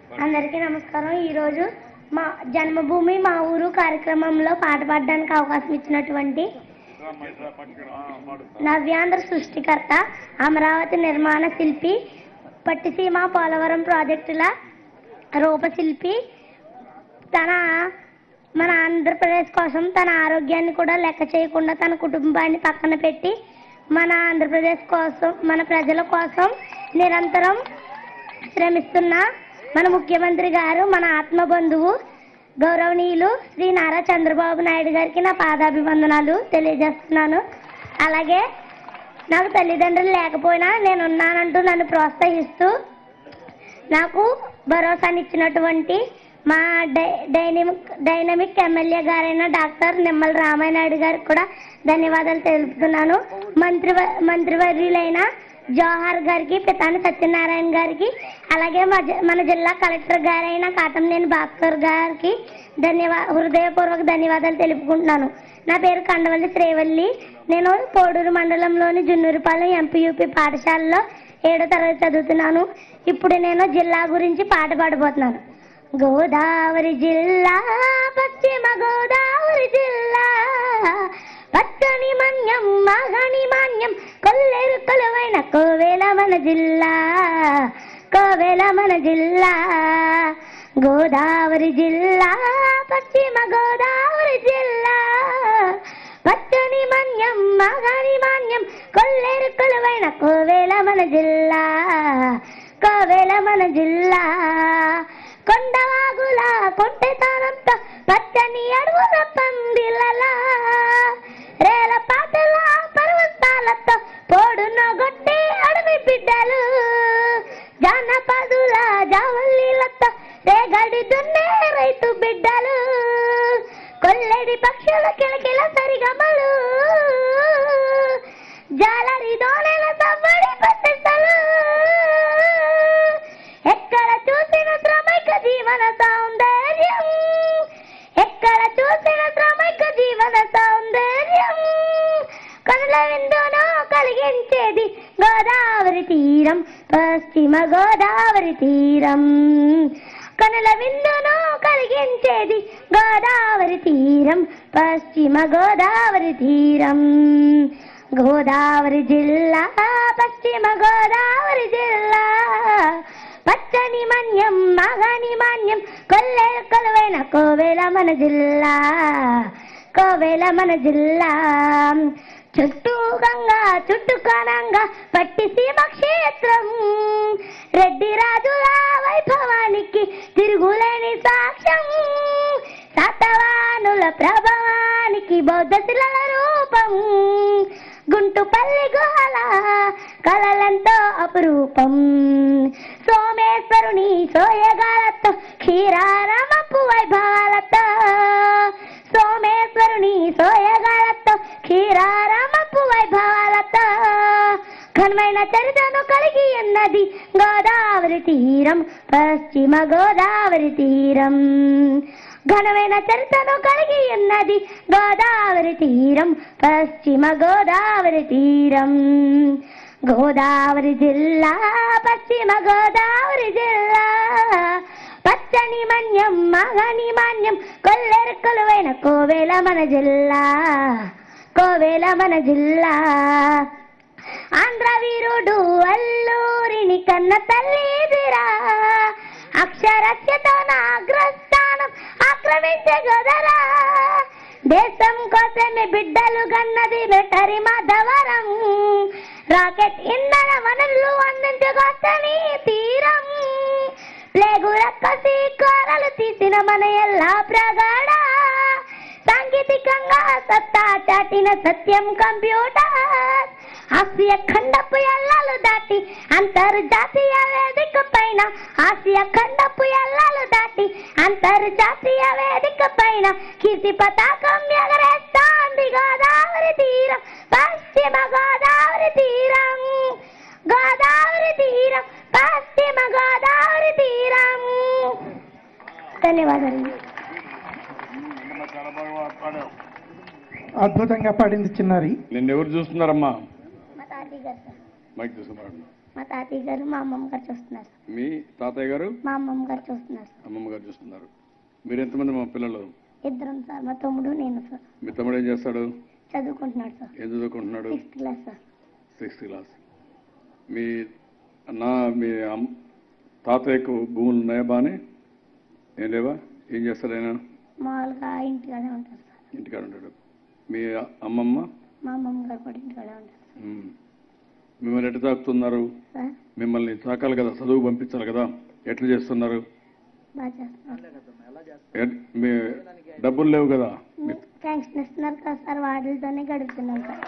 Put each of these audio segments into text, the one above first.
అందరికీ నమస్కారం. ఈరోజు మా జన్మభూమి మా ఊరు కార్యక్రమంలో పాట పాడడానికి అవకాశం ఇచ్చినటువంటి నవ్యాంధ్ర సృష్టికర్త, అమరావతి నిర్మాణ శిల్పి, పట్టిసీమ పోలవరం ప్రాజెక్టుల రూపశిల్పి, మన ఆంధ్రప్రదేశ్ కోసం తన ఆరోగ్యాన్ని కూడా లెక్క చేయకుండా తన కుటుంబాన్ని పక్కన పెట్టి మన ఆంధ్రప్రదేశ్ కోసం, మన ప్రజల కోసం నిరంతరం శ్రమిస్తున్న మన ముఖ్యమంత్రి గారు, మన ఆత్మబంధువు గౌరవనీయులు శ్రీ నారా చంద్రబాబు నాయుడు గారికి నా పాదాభివందనాలు తెలియజేస్తున్నాను. అలాగే నాకు తల్లిదండ్రులు లేకపోయినా నేనున్నానంటూ నన్ను ప్రోత్సహిస్తూ నాకు భరోసానిచ్చినటువంటి మా డైనమిక్ ఎమ్మెల్యే గారైన డాక్టర్ నిమ్మల రామానాయుడు గారికి కూడా ధన్యవాదాలు తెలుపుతున్నాను. మంత్రివర్యులైన జవహర్ గారికి, పితాని సత్యనారాయణ గారికి, అలాగే మన జిల్లా కలెక్టర్ గారైన కాటంనేని భాస్కర్ గారికి హృదయపూర్వక ధన్యవాదాలు తెలుపుకుంటున్నాను. నా పేరు కండవల్లి శ్రీవల్లి. నేను పోడూరు మండలంలోని జున్నూరుపాలెం ఎంపీయూపీ పాఠశాలలో 7వ తరగతి చదువుతున్నాను. ఇప్పుడు నేను జిల్లా గురించి పాట పాడబోతున్నాను. గోదావరి జిల్లా, పశ్చిమ గోదావరి జిల్లా, పచ్చని మన్యం మగని మాన్యం, కొల్లేరు కొలువైన కోవెల మన జిల్లా, కోవెల మన జిల్లా. గోదావరి జిల్లా, పశ్చిమ గోదావరి జిల్లా, పచ్చని మన్యం మగని మాన్యం, కొల్లేరు కొలువైన కోవెల మన జిల్లా, కోవెల మన జిల్లా. కొండవాగుల కొంటెతనంతో, పచ్చని అడవుల పందిలలా, రేల పాటల పర్వతాలతో పోడున గొట్టే అడవి బిడ్డలు, జానపదుల జావల్లిలతో రేగడి దున్నే రైతు బిడ్డలు, కొల్లెడి పక్షుల కిలకిల సరిగమలు, జాలరి దోణెల సవ్వడి పట్టెసలు, ఎక్కడ చూసిన శ్రమైక జీవన సౌందర్యం, ఎక్కడ చూసిన శ్రమైక జీవన సౌందర్యం, కనుల విందును కలిగించేది గోదావరి తీరం, పశ్చిమ గోదావరి తీరం. కనుల విందును కలిగించేది గోదావరి తీరం, పశ్చిమ గోదావరి తీరం. గోదావరి జిల్లా, పశ్చిమ గోదావరి జిల్లా, పచ్చని మన్యం మగని మాన్యం, కొల్లేరు కొలువైన కోవెల మన జిల్లా, కోవెల మన జిల్లా. చుట్టూ గంగా చుట్టుకోనంగా పట్టిసీమ క్షేత్రం, రెడ్డి రాజుల వైభవానికి తిరుగులేని సాక్ష్యం, శాతవానుల ప్రభావానికి బౌద్ధ శిలల రూపం, గుంటుపల్లి గుహల కలలంతో అపురూపం, సోమేశ్వరుని సోయగాలతో క్షీరారమపు వైభవాలతో, సోమేశ్వరుని సోయగాలతో క్షీరారమపు వైభవాలతో, ఘనమైన చరిత్రను కలిగి ఉన్నది గోదావరి తీరం, పశ్చిమ గోదావరి తీరం. ఘనమైన చరిత్రను కలిగి ఉన్నది గోదావరి తీరం, పశ్చిమ గోదావరి తీరం. గోదావరి జిల్లా, పశ్చిమ గోదావరి జిల్లా, పచ్చని మన్యం మగని మాన్యం, కొల్లేరు కొలువైన కోవెల మన జిల్లా, కోవెల మన జిల్లా. ఆంధ్ర వీరుడు అల్లూరిని కన్న తల్లిదిరా, అక్షరస్యతో నా అగ్రస్థానం ఆక్రమించే గోదరా, దేశం కోసమే బిడ్డలు గన్నది మిలిటరీ మాధవరం, రాకెట్ ఇంధన వనరులు అందించగొస్తని తీరం, ప్లేగుల కసి కోరలు తీసిన మన ఎల్లా ప్రగాఢ, సాంకేతికంగా సత్తా చాటిన సత్యం కంప్యూటర్, ఆసియా ఖండపు ఎల్లాలు దాటి అంతర్జాతీయ వేదిక పైన, ఆసియా ఖండపు ఎల్లాలు దాటి అంతర్జాతీయ వేదిక పైన కీర్తి పతాకం ఎగరేస్తోంది గోదావరి తీరం, పశ్చిమ గోదావరి తీరం, గోదావరి తీరం, పశ్చిమ గోదావరి తీరం. ధన్యవాదాలు. అద్భుతంగా పాడింది చిన్నారి. నిన్ను ఎవరు చూస్తున్నారమ్మా? మా తాతయ్య గారు. మైక్ చూస్తున్నారు. మా తాతయ్య గారు, మా అమ్మమ్మ గారు చూస్తున్నారు. మీ తాతయ్య గారు? మా అమ్మమ్మ గారు చూస్తున్నారు. అమ్మమ్మ గారు చూస్తున్నారు. మీరు ఎంతమంది మా పిల్లలు? ఇద్దరం సార్. మా తమ్ముడు నేను సార్. మీ తమ్ముడు ఏం చేస్తాడు? చదువుకుంటున్నాడు సార్. ఏం చదువుకుంటున్నాడు? 6th class sir. 6th class. మీ తాతయ్యకు భూములు ఉన్నాయా? బాగానే ఏం లేవా? ఏం చేస్తాడు ఆయన? మామూలుగా ఇంటికాడే ఉంటారు సార్. ఇంటికాడ ఉంటాడు. మీ అమ్మమ్మ? మా అమ్మమ్మ గారు కూడా ఇంటికాడే ఉంటారు. మిమ్మల్ని ఎట్లా తాకుతున్నారు? మిమ్మల్ని తాకాలి కదా, చదువు పంపించాలి కదా, ఎట్లా చేస్తున్నారు? మీ డబ్బులు లేవు కదా, పెన్షన్ ఇస్తున్నారు కదా సార్, వాటితోనే గడుపుతున్నాం సార్.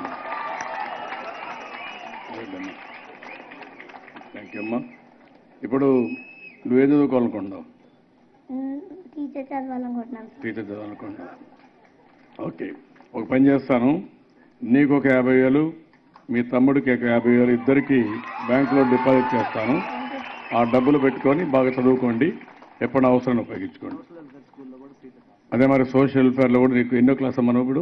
థ్యాంక్ యూ అమ్మా. ఇప్పుడు నువ్వేం చదువుకోవాలనుకుంటున్నావు? టీచర్ చదవాలనుకుంటున్నాను. టీచర్ చదవాలనుకుంటున్నావు. ఓకే, ఒక పని చేస్తాను. నీకు ఒక 50,000, మీ తమ్ముడికి ఒక 50,000 ఇద్దరికి బ్యాంకులో డిపాజిట్ చేస్తాను. ఆ డబ్బులు పెట్టుకొని బాగా చదువుకోండి, ఎప్పుడు అవసరం ఉపయోగించుకోండి. అదే మరి సోషల్ వెల్ఫేర్లో కూడా నీకు ఎన్నో క్లాస్ అమ్మా? ఇప్పుడు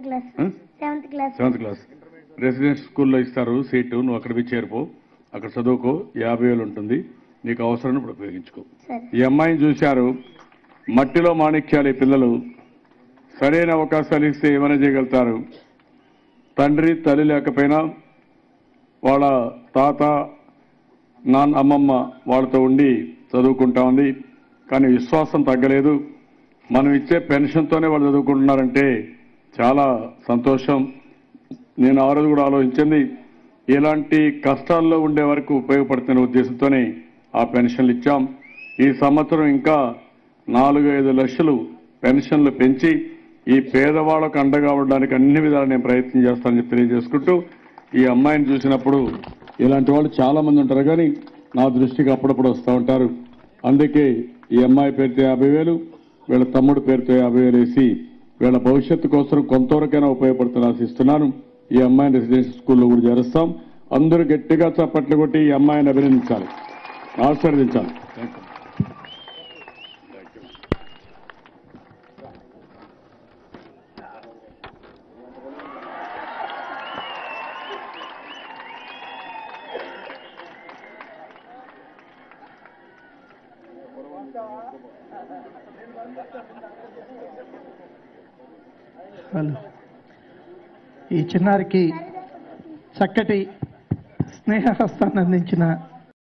7th క్లాస్. రెసిడెన్షియల్ స్కూల్లో ఇస్తారు సీటు, నువ్వు అక్కడ చేరిపో, అక్కడ చదువుకో. 50,000 ఉంటుంది, నీకు అవసరం ఇప్పుడు ఉపయోగించుకో. ఈ అమ్మాయిని చూశారు, మట్టిలో మాణిక్యాలు. ఈ పిల్లలు సరైన అవకాశాలు ఇస్తే ఏమైనా చేయగలుగుతారు. తండ్రి తల్లి లేకపోయినా వాళ్ళ తాత అమ్మమ్మ వాళ్ళతో ఉండి చదువుకుంటా ఉంది, కానీ విశ్వాసం తగ్గలేదు. మనం ఇచ్చే పెన్షన్తోనే వాళ్ళు చదువుకుంటున్నారంటే చాలా సంతోషం. నేను ఆ రోజు కూడా ఆలోచించింది, ఇలాంటి కష్టాల్లో ఉండే వరకు ఉపయోగపడుతున్న ఉద్దేశంతోనే ఆ పెన్షన్లు ఇచ్చాం. ఈ సంవత్సరం ఇంకా 4-5 లక్షలు పెన్షన్లు పెంచి ఈ పేదవాళ్ళకు అండగా ఉండడానికి అన్ని విధాలు నేను ప్రయత్నం చేస్తానని తెలియజేసుకుంటూ, ఈ అమ్మాయిని చూసినప్పుడు ఇలాంటి వాళ్ళు చాలా మంది ఉంటారు, కానీ నా దృష్టికి అప్పుడప్పుడు వస్తూ ఉంటారు. అందుకే ఈ అమ్మాయి పేరుతో 50,000, వీళ్ళ తమ్ముడు పేరుతో 50,000 వేసి వీళ్ళ భవిష్యత్తు కోసం కొంతవరకైనా ఉపయోగపడుతున్న ఆశిస్తున్నాను. ఈ అమ్మాయిని రెసిడెన్షియల్ స్కూల్లో కూడా చేరుస్తాం. అందరూ గట్టిగా చప్పట్లు కొట్టి ఈ అమ్మాయిని అభినందించాలి, ఆశీర్వదించాలి. హలో, ఈ చిన్నారికి చక్కటి స్నేహహస్తాన్ని అందించిన